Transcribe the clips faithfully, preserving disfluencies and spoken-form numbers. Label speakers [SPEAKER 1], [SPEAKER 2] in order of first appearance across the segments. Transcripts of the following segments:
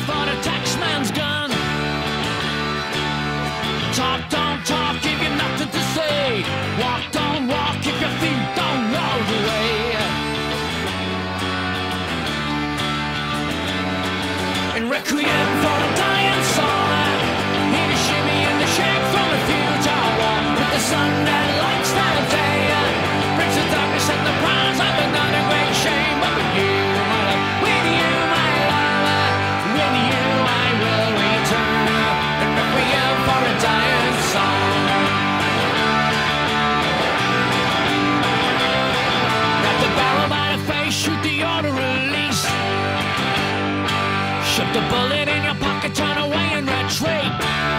[SPEAKER 1] for the taxman's gun. Talk, don't talk if you've nothing to say. Walk, don't walk if your feet don't know the way. And requiem for a dying soul. Hear the shimmy and the shake from the future war. With the sun that lights the day, brings the darkness and the prize of another great shame. But with you, my love, with you, my love, with you I will return. And requiem for a dying soul. Grab the barrel by the face, shoot the order release. Shove the bullet in your pocket, turn away and retreat.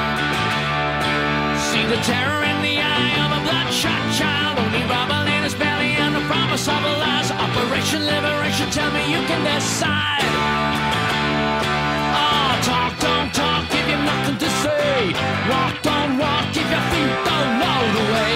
[SPEAKER 1] See the terror in the eye of a bloodshot child, only rubble in his belly and the promise of a last Operation Liberation. Tell me you can decide. Oh, talk, don't talk if you've nothing to say. Walk, don't walk if your feet don't know the way.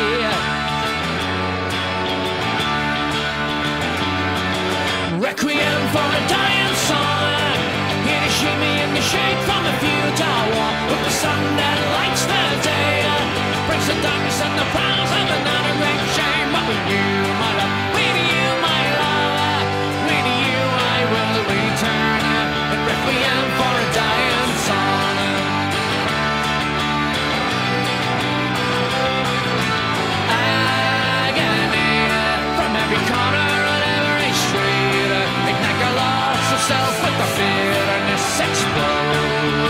[SPEAKER 1] Requiem for a dying soul. Hear the shimmy and the shake from the future war. With the sun that lights the day, brings the darkness and the prize of another great shame. But with you, my love, with you, my love, with you I will return. And requiem for a dying song. Agony from every corner on every street. Ignite your loss of self with the bitterness explode.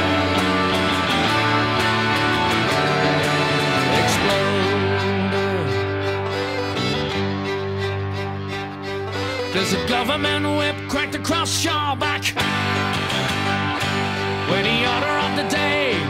[SPEAKER 1] There's a government whip cracked across your back. When the order of the day